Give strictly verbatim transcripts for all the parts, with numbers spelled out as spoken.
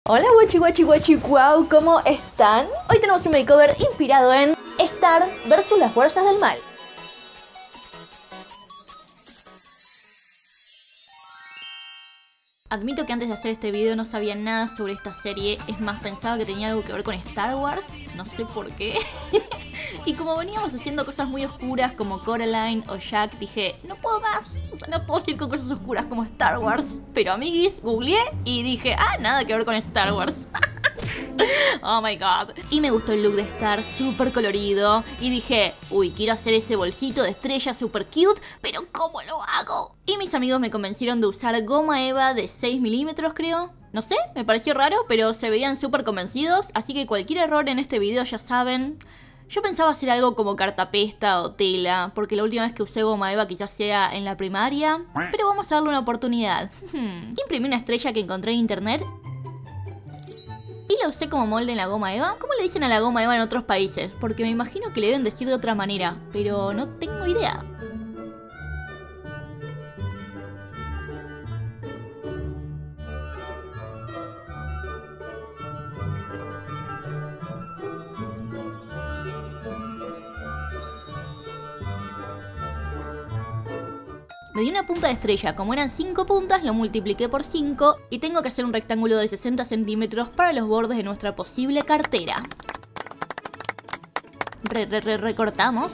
Hola guachi guachi guachi guau, ¿cómo están? Hoy tenemos un makeover inspirado en Star versus las fuerzas del mal. Admito que antes de hacer este video no sabía nada sobre esta serie, es más, pensaba que tenía algo que ver con Star Wars, no sé por qué. Y como veníamos haciendo cosas muy oscuras como Coraline o Jack, dije, no puedo más, o sea, no puedo seguir con cosas oscuras como Star Wars. Pero amiguis, googleé y dije, ah, nada que ver con Star Wars. Oh my god. Y me gustó el look de Star, súper colorido. Y dije, uy, quiero hacer ese bolsito de estrella súper cute, pero ¿cómo lo hago? Y mis amigos me convencieron de usar goma eva de seis milímetros, creo. No sé, me pareció raro, pero se veían súper convencidos. Así que cualquier error en este video ya saben. Yo pensaba hacer algo como cartapesta o tela, porque la última vez que usé goma eva quizás sea en la primaria. Pero vamos a darle una oportunidad. Imprimí una estrella que encontré en internet y la usé como molde en la goma eva. ¿Cómo le dicen a la goma eva en otros países? Porque me imagino que le deben decir de otra manera, pero no tengo idea. Me di una punta de estrella, como eran cinco puntas lo multipliqué por cinco y tengo que hacer un rectángulo de sesenta centímetros para los bordes de nuestra posible cartera. Re, re, re, recortamos.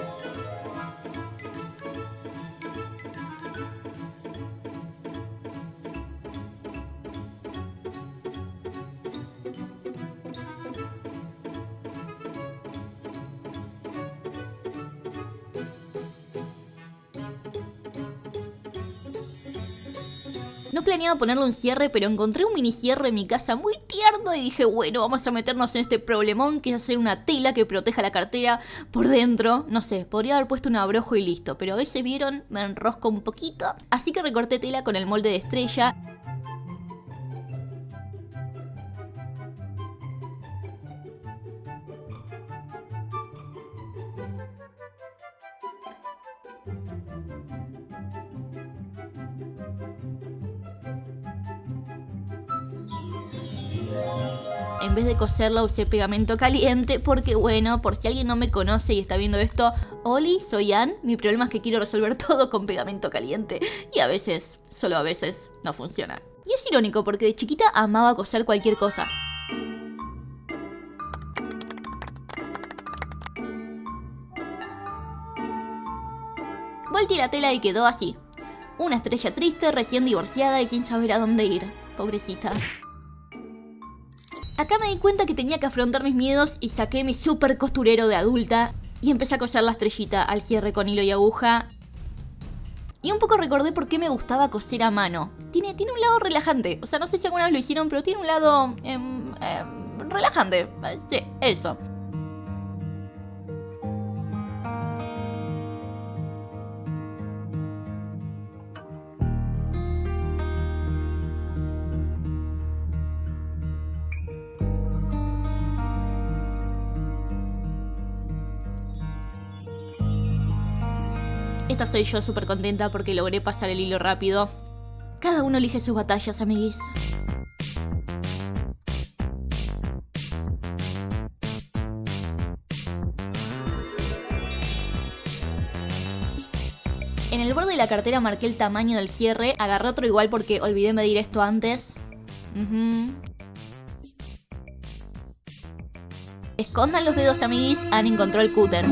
No planeaba ponerle un cierre, pero encontré un mini cierre en mi casa muy tierno y dije, bueno, vamos a meternos en este problemón que es hacer una tela que proteja la cartera por dentro. No sé, podría haber puesto un abrojo y listo, pero a veces vieron, me enrosco un poquito. Así que recorté tela con el molde de estrella. En vez de coserla usé pegamento caliente porque, bueno, por si alguien no me conoce y está viendo esto, Oli, soy Ann, mi problema es que quiero resolver todo con pegamento caliente y a veces, solo a veces, no funciona. Y es irónico porque de chiquita amaba coser cualquier cosa. Volteé la tela y quedó así. Una estrella triste, recién divorciada y sin saber a dónde ir. Pobrecita. Acá me di cuenta que tenía que afrontar mis miedos y saqué mi super costurero de adulta y empecé a coser la estrellita al cierre con hilo y aguja. Y un poco recordé por qué me gustaba coser a mano. Tiene, tiene un lado relajante, o sea, no sé si alguna vez lo hicieron, pero tiene un lado eh, eh, relajante. Sí, eso. Esta soy yo súper contenta porque logré pasar el hilo rápido. Cada uno elige sus batallas, amiguis. En el borde de la cartera marqué el tamaño del cierre. Agarré otro igual porque olvidé medir esto antes. Uh-huh. Escondan los dedos, amiguis. Ann encontró el cúter.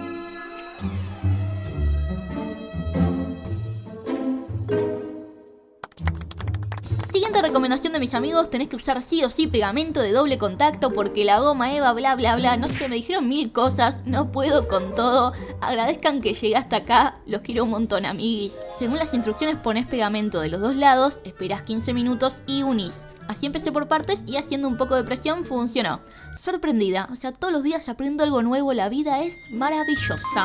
Siguiente recomendación de mis amigos, tenés que usar sí o sí pegamento de doble contacto porque la goma eva bla bla bla, no sé, me dijeron mil cosas, no puedo con todo. Agradezcan que llegué hasta acá, los quiero un montón, amiguis. Según las instrucciones ponés pegamento de los dos lados, esperás quince minutos y unís. Así empecé por partes y haciendo un poco de presión funcionó. Sorprendida, o sea, todos los días aprendo algo nuevo, la vida es maravillosa.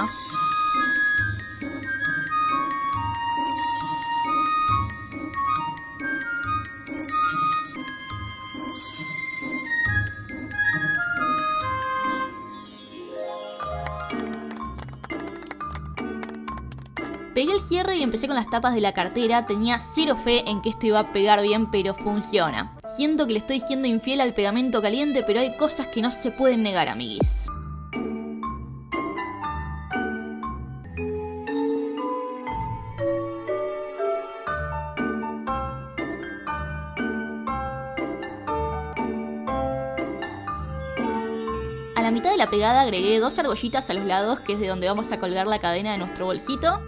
Pegué el cierre y empecé con las tapas de la cartera. Tenía cero fe en que esto iba a pegar bien, pero funciona. Siento que le estoy siendo infiel al pegamento caliente, pero hay cosas que no se pueden negar, amiguis. A la mitad de la pegada agregué dos argollitas a los lados, que es de donde vamos a colgar la cadena de nuestro bolsito.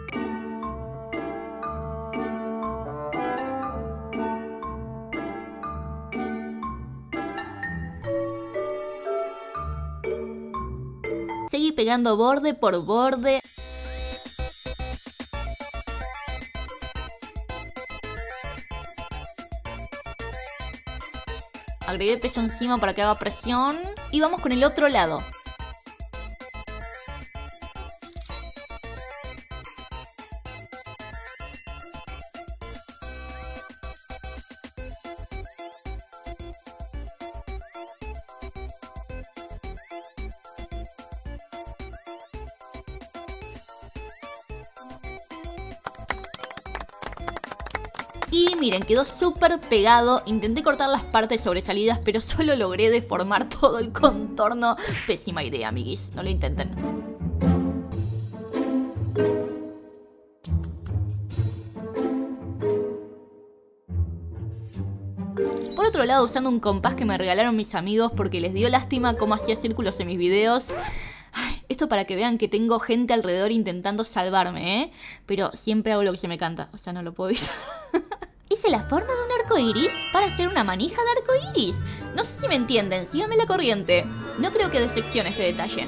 Seguí pegando borde por borde. Agregué peso encima para que haga presión. Y vamos con el otro lado. Y miren, quedó súper pegado. Intenté cortar las partes sobresalidas, pero solo logré deformar todo el contorno. Pésima idea, amiguis. No lo intenten. Por otro lado, usando un compás que me regalaron mis amigos porque les dio lástima cómo hacía círculos en mis videos. Ay, esto para que vean que tengo gente alrededor intentando salvarme, ¿eh? Pero siempre hago lo que se me canta. O sea, no lo puedo evitar. Hice la forma de un arco iris para hacer una manija de arco iris. No sé si me entienden, síganme la corriente. No creo que decepcione este detalle.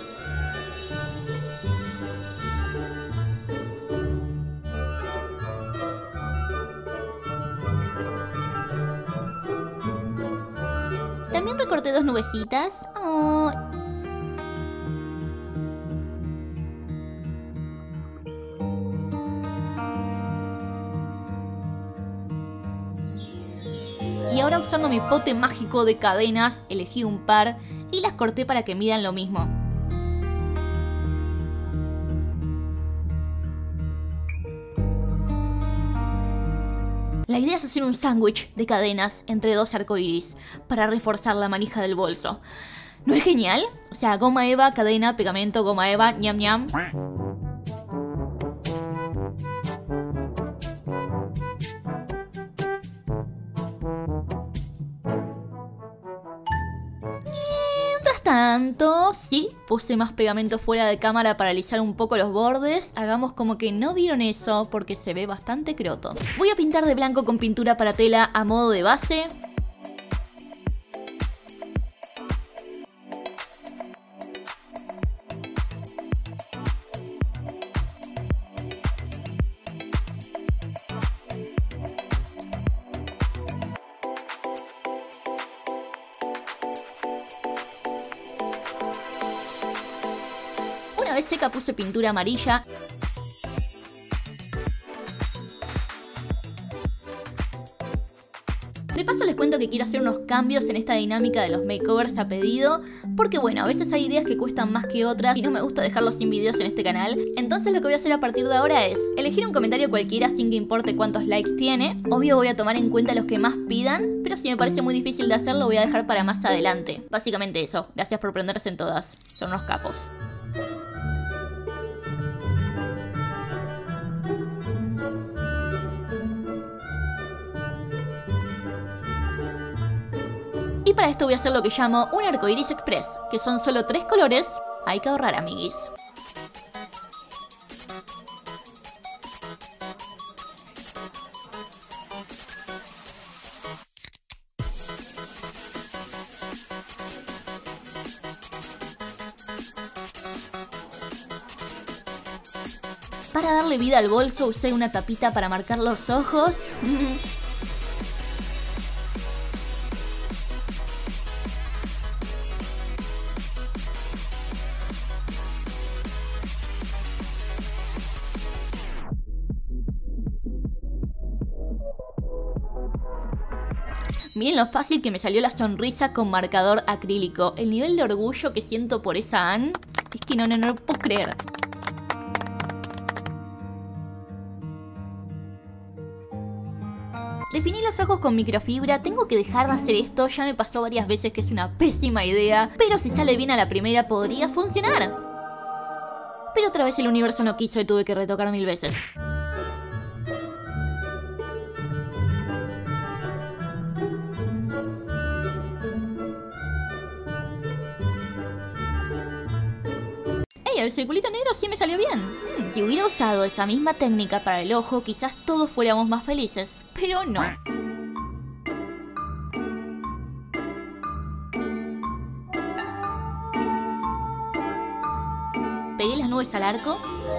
También recorté dos nubecitas. Oh. Y ahora, usando mi pote mágico de cadenas, elegí un par y las corté para que midan lo mismo. La idea es hacer un sándwich de cadenas entre dos arcoíris para reforzar la manija del bolso. ¿No es genial? O sea, goma eva, cadena, pegamento, goma eva, ñam ñam. Mientras tanto, sí, puse más pegamento fuera de cámara para alisar un poco los bordes. Hagamos como que no vieron eso porque se ve bastante croto. Voy a pintar de blanco con pintura para tela a modo de base. Una vez seca puse pintura amarilla. De paso les cuento que quiero hacer unos cambios en esta dinámica de los makeovers a pedido, porque bueno, a veces hay ideas que cuestan más que otras y no me gusta dejarlos sin videos en este canal. Entonces lo que voy a hacer a partir de ahora es elegir un comentario cualquiera sin que importe cuántos likes tiene. Obvio voy a tomar en cuenta los que más pidan, pero si me parece muy difícil de hacer lo voy a dejar para más adelante. Básicamente eso, gracias por prenderse en todas, son unos capos. Y para esto voy a hacer lo que llamo un arcoiris express, que son solo tres colores. Hay que ahorrar, amiguis. Para darle vida al bolso usé una tapita para marcar los ojos. Miren lo fácil que me salió la sonrisa con marcador acrílico. El nivel de orgullo que siento por esa Anne es que no, no, no lo puedo creer. Definí los ojos con microfibra, tengo que dejar de hacer esto, ya me pasó varias veces que es una pésima idea, pero si sale bien a la primera podría funcionar. Pero otra vez el universo no quiso y tuve que retocar mil veces. ¡Ey! El circulito negro sí me salió bien. Hmm, si hubiera usado esa misma técnica para el ojo, quizás todos fuéramos más felices. Pero no. Pegué las nubes al arco.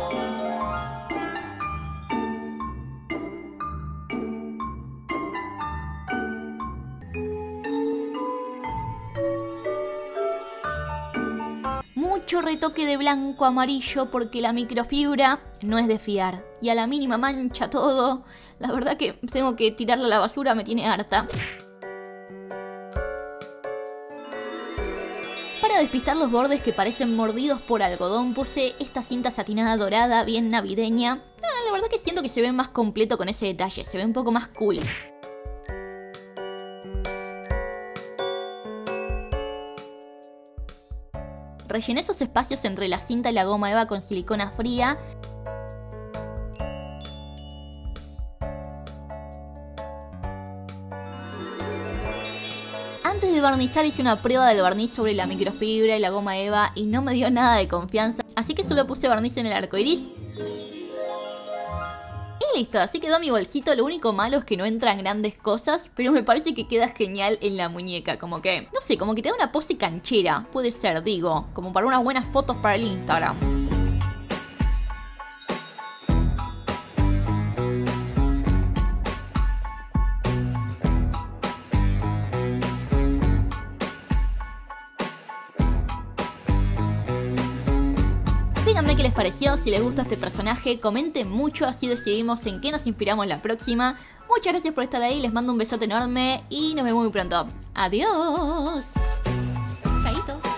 Mucho retoque de blanco amarillo porque la microfibra no es de fiar. Y a la mínima mancha todo. La verdad que tengo que tirarla a la basura, me tiene harta. Para despistar los bordes que parecen mordidos por algodón, puse esta cinta satinada dorada bien navideña. Ah, la verdad que siento que se ve más completo con ese detalle, se ve un poco más cool. Rellené esos espacios entre la cinta y la goma eva con silicona fría. Antes de barnizar hice una prueba del barniz sobre la microfibra y la goma eva y no me dio nada de confianza, así que solo puse barniz en el arco iris. Y listo, así quedó mi bolsito. Lo único malo es que no entran grandes cosas, pero me parece que queda genial en la muñeca. Como que, no sé, como que te da una pose canchera. Puede ser, digo, como para unas buenas fotos para el Instagram. Díganme qué les pareció, si les gusta este personaje, comenten mucho, así decidimos en qué nos inspiramos la próxima. Muchas gracias por estar ahí, les mando un besote enorme y nos vemos muy pronto. Adiós. Chaito.